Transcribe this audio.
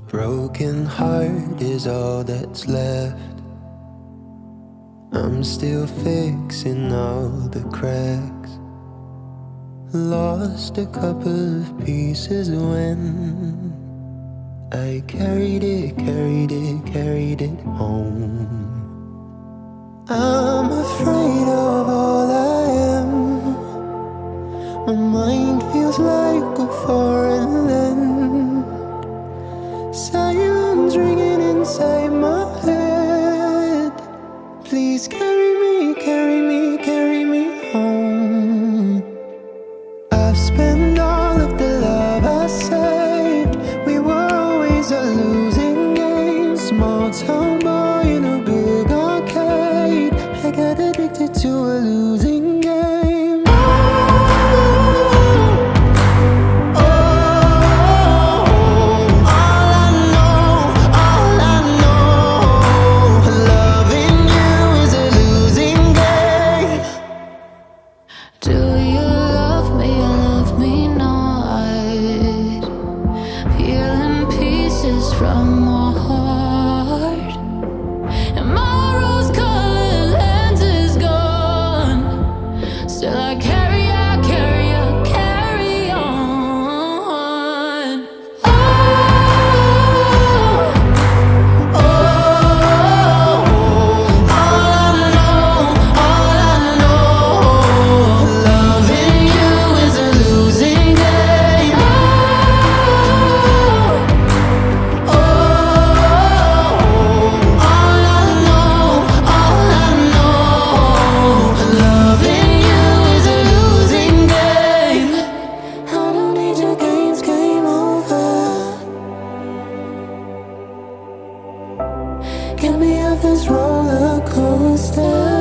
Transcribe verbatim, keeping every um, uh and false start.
broken heart is all that's left. I'm still fixing all the cracks. Lost a couple of pieces when I carried it, carried it, carried it home. I'm afraid of all I am. My mind feels like a foreign land. Silence ringing inside my head. Please carry me, carry me, carry me home. I've spent all of the love I saved. We were always a losing game. Small town boy in a big arcade. I got addicted to a losing game. From my heart, and my rose-colored lens is gone. Still I carry, I carry, I carry on. Oh, oh, all I know, all I know, loving you is a losing game. Get me off this roller coaster.